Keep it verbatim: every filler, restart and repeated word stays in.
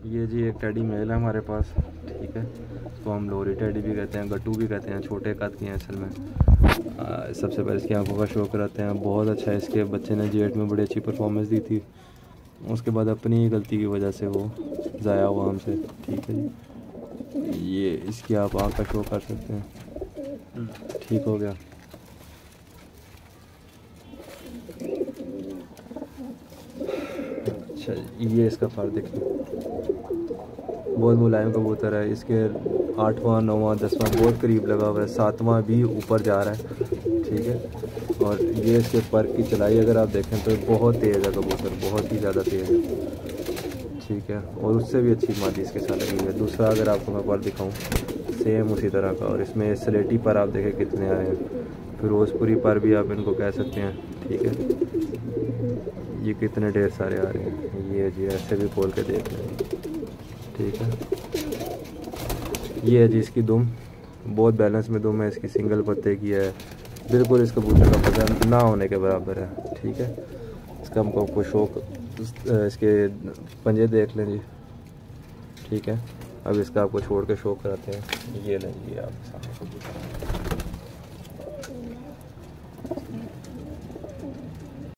ये जी एक teddy mail है हमारे पास, ठीक है। इसको हम लोरी टेडी भी कहते हैं, गट्टू भी कहते हैं, छोटे कद के हैं असल में। आ, सबसे पहले इसकी आंखों का शो कराते हैं, बहुत अच्छा है। इसके बच्चे ने जेट में बड़ी अच्छी परफॉर्मेंस दी थी, उसके बाद अपनी गलती की वजह से वो ज़ाया हुआ हमसे, ठीक है जी। ये इसकी आप आँख का शो कर सकते हैं, ठीक हो गया। अच्छा, ये इसका फर देखिए, बहुत मुलायम कबूतर है। इसके आठवां नौवां दसवां बहुत करीब लगा हुआ है, सातवां भी ऊपर जा रहा है, ठीक है। और ये इसके पर की चलाई अगर आप देखें तो बहुत तेज़ है कबूतर, बहुत ही ज़्यादा तेज़ है, ठीक है। और उससे भी अच्छी मादी इसके साथ लगी हुई है। दूसरा अगर आपको मैं पर दिखाऊं सेम उसी तरह का, और इसमें स्लेटी पर आप देखें कितने आए हैं, फिरोजपुरी पर भी आप इनको कह सकते हैं, ठीक है। ये कितने ढेर सारे आ रहे हैं, ये जी ऐसे भी खोल के देख लें, ठीक है। ये है जी इसकी दुम, बहुत बैलेंस में दुम है इसकी, सिंगल पत्ते की है, बिल्कुल इस कबूतर का वजन ना होने के बराबर है, ठीक है। इसका हमको आपको शौक, इसके पंजे देख लें जी, ठीक है। अब इसका आपको छोड़ के शौक कराते हैं। ये लें जी आपके सामने कबूतर,